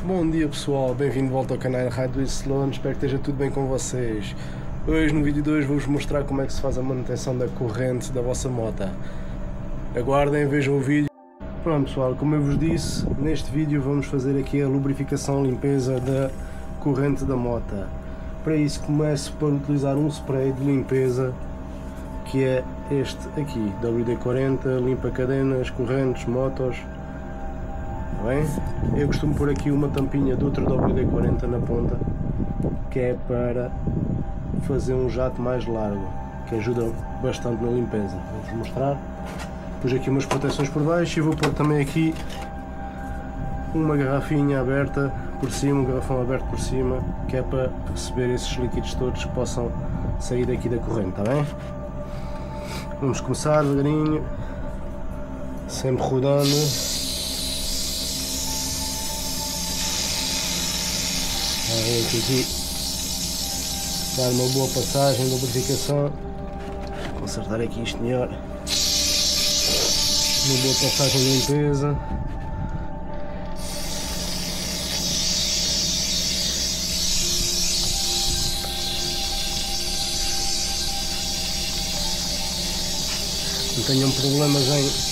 Bom dia pessoal, bem-vindo de volta ao canal Rádio Sloan, espero que esteja tudo bem com vocês. Hoje no vídeo de hoje vou-vos mostrar como é que se faz a manutenção da corrente da vossa moto. Aguardem, vejam o vídeo. Pronto pessoal, como eu vos disse, neste vídeo vamos fazer aqui a lubrificação e limpeza da corrente da moto. Para isso começo por utilizar um spray de limpeza, que é este aqui, WD-40, limpa cadenas, correntes, motos. Bem, eu costumo pôr aqui uma tampinha de outro WD-40 na ponta, que é para fazer um jato mais largo, que ajuda bastante na limpeza. Vou-vos mostrar. Pus aqui umas proteções por baixo e vou pôr também aqui uma garrafinha aberta por cima, um garrafão aberto por cima, que é para receber esses líquidos todos que possam sair daqui da corrente, está bem? Vamos começar devagarinho, sempre rodando. Aqui dar uma boa passagem de lubrificação, consertar aqui isto melhor, uma boa passagem de limpeza. Não tenham problemas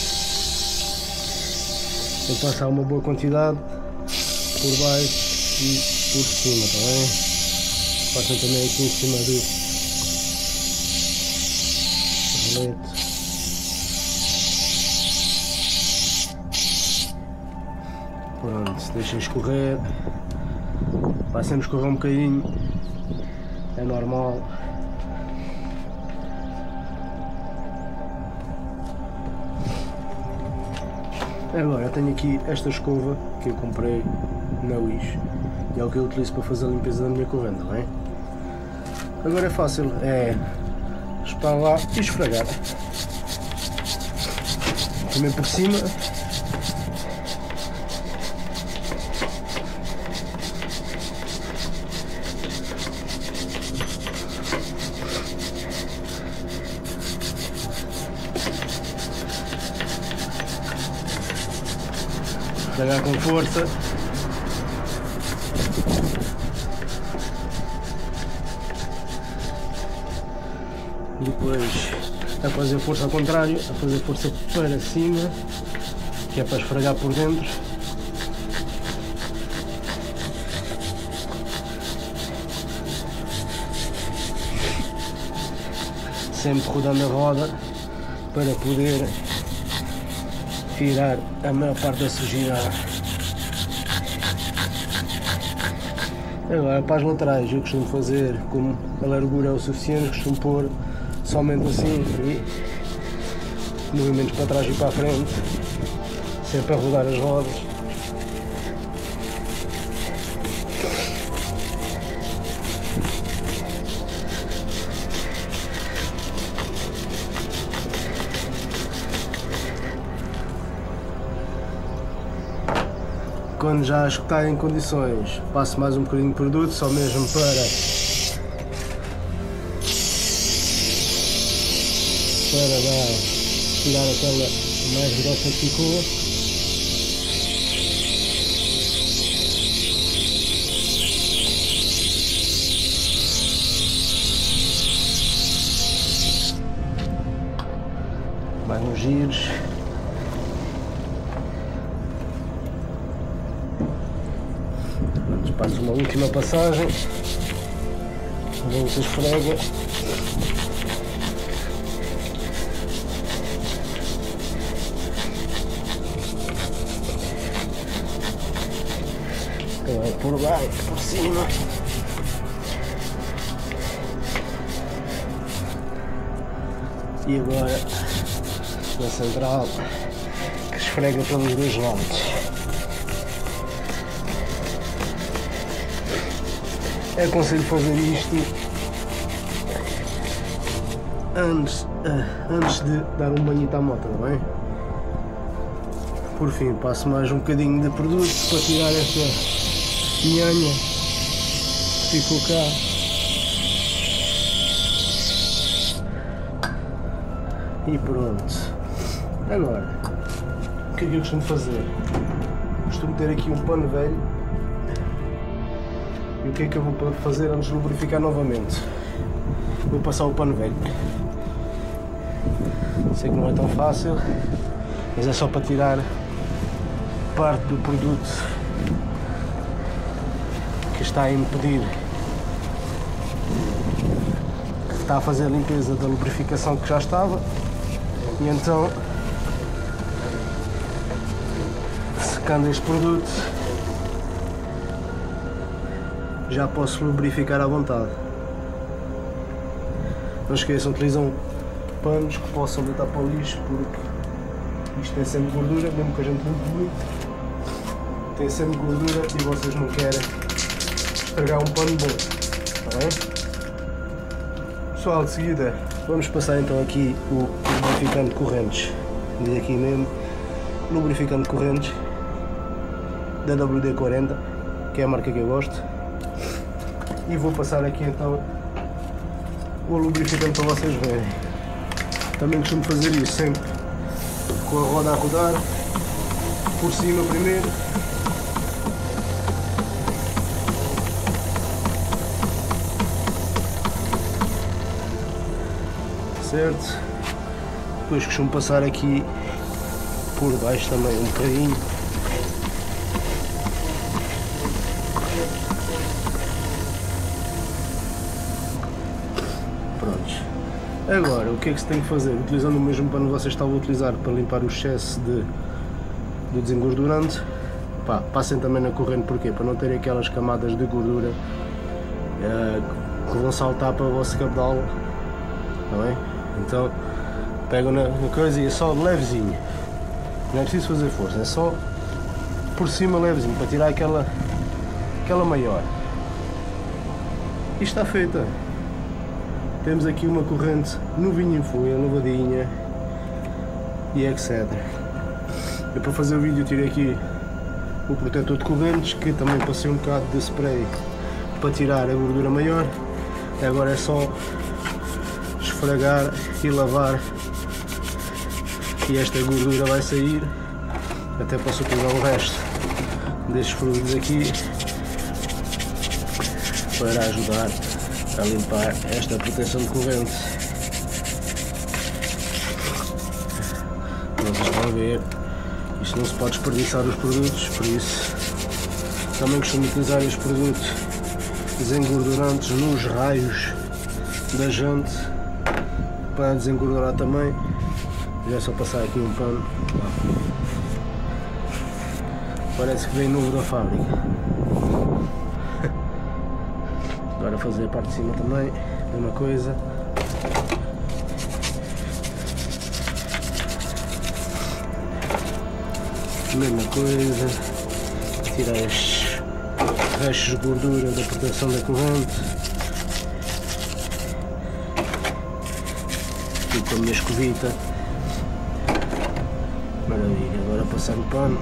em passar uma boa quantidade por baixo e por cima, está bem? Passam também aqui em cima do rolete. Pronto, deixem escorrer. Passem a escorrer um bocadinho, é normal. Agora eu tenho aqui esta escova que eu comprei na Wish e é o que eu utilizo para fazer a limpeza da minha corrente, não é? Agora é fácil, é espalhar e esfregar. Também por cima. Esfregar com força. Depois a fazer força ao contrário, a fazer força para cima, que é para esfregar por dentro. Sempre rodando a roda para poder tirar a maior parte da sujidade. Agora para as laterais eu costumo fazer, como a largura é o suficiente, costumo pôr somente assim e movimentos para trás e para a frente, sempre a rodar as rodas. Quando já acho que está em condições, passo mais um bocadinho de produto, só mesmo para tirar aquela mais grossa que ficou. Mais uns giros. Passo uma última passagem, se esfrega. Agora por baixo, por cima. E agora na central, que esfrega pelos dois lados. Eu aconselho fazer isto antes de dar um banho à moto, não é? Por fim, passo mais um bocadinho de produto para tirar esta nhanha que ficou cá. E pronto. Agora, o que é que eu costumo fazer? Costumo ter aqui um pano velho E o que é que eu vou fazer antes de lubrificar novamente? Vou passar o pano velho. Sei que não é tão fácil, mas é só para tirar parte do produto que está a impedir, que está a fazer a limpeza da lubrificação que já estava. E então, secando este produto, já posso lubrificar à vontade. Não esqueçam, utilizam panos que possam deitar para o lixo, porque isto tem sempre gordura, mesmo que a gente limpe muito, tem sempre gordura e vocês não querem estragar um pano bom, está bem? Pessoal, de seguida vamos passar então aqui o lubrificante de correntes, diz aqui mesmo, lubrificante de correntes da WD-40, que é a marca que eu gosto, e vou passar aqui então o lubrificante para vocês verem. Também costumo fazer isso sempre com a roda a rodar, por cima primeiro, certo? Depois costumo passar aqui por baixo também um bocadinho. Prontos. Agora, o que é que se tem que fazer? Utilizando o mesmo pano que vocês estavam a utilizar para limpar o excesso de desengordurante, passem também na corrente, porquê? Para não ter aquelas camadas de gordura que vão saltar para o vosso cabedal, está bem? Então, pegam na coisa e é só levezinho, não é preciso fazer força, é só por cima levezinho, para tirar aquela maior. Isto está feito. Temos aqui uma corrente novinha em folha, lavadinha e etc. Eu, para fazer o vídeo, tirei aqui o protetor de correntes, que também passei um bocado de spray para tirar a gordura maior. Agora é só esfregar e lavar e esta gordura vai sair. Até posso utilizar o resto destes produtos aqui para ajudar a limpar esta proteção de corrente. Vocês estão a ver, isto não se pode desperdiçar os produtos, por isso também costumo utilizar os produtos desengordurantes nos raios da jante para desengordurar também. Já é só passar aqui um pano. Parece que vem novo da fábrica. Agora fazer a parte de cima também, mesma coisa. Mesma coisa. Tirar estes restos de gordura da proteção da corrente. Aqui com a minha escovita. Maravilha, agora passar o pano.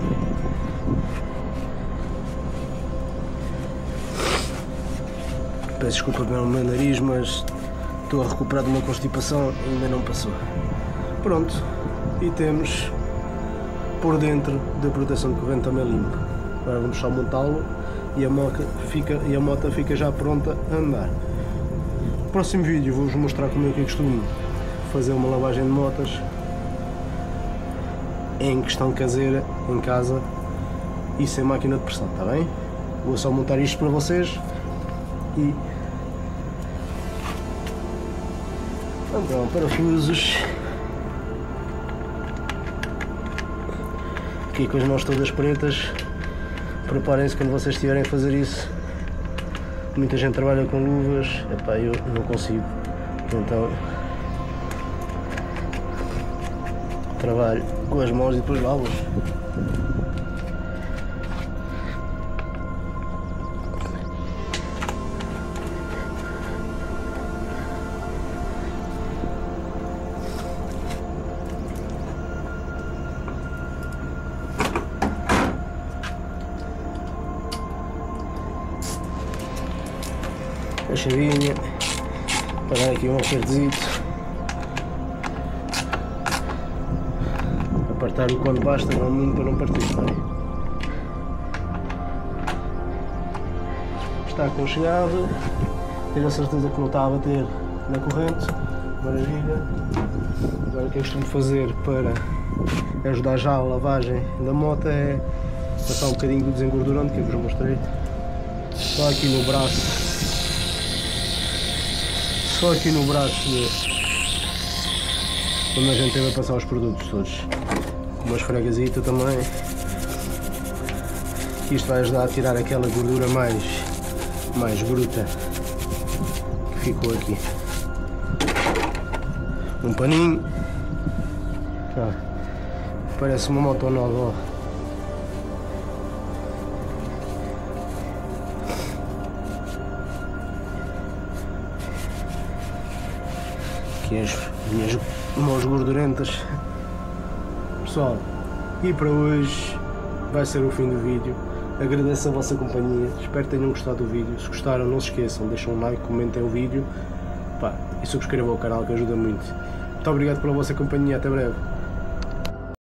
Peço desculpa pelo meu nariz, mas estou a recuperar de uma constipação e ainda não passou. Pronto, e temos por dentro da proteção de corrente também limpo. Agora vamos só montá-lo e a moto fica já pronta a andar. No próximo vídeo vou-vos mostrar como é que eu costumo fazer uma lavagem de motas em questão caseira, em casa e sem máquina de pressão, está bem? Vou só montar isto para vocês e então, parafusos aqui com as mãos todas pretas. Preparem-se quando vocês estiverem a fazer isso. Muita gente trabalha com luvas, epá, eu não consigo, então trabalho com as mãos e depois lavo-os. A chavinha para dar aqui um apertozito, apertar o quanto basta, não muito para não partir, tá bem? está aconchegado, tenho a certeza que não está a bater na corrente, maravilha. Agora o que eu costumo fazer para ajudar já a lavagem da moto é passar um bocadinho do desengordurante que eu vos mostrei, só aqui no braço, onde a gente vai passar os produtos todos, com uma esfregazita também, que isto vai ajudar a tirar aquela gordura mais bruta que ficou aqui. Um paninho, parece uma moto nova, ó. Aqui as minhas mãos gordurentas. Pessoal, e para hoje vai ser o fim do vídeo. Agradeço a vossa companhia, espero que tenham gostado do vídeo. Se gostaram, não se esqueçam, deixem um like, comentem o vídeo, pá, e subscrevam o canal, que ajuda muito. Muito obrigado pela vossa companhia, até breve.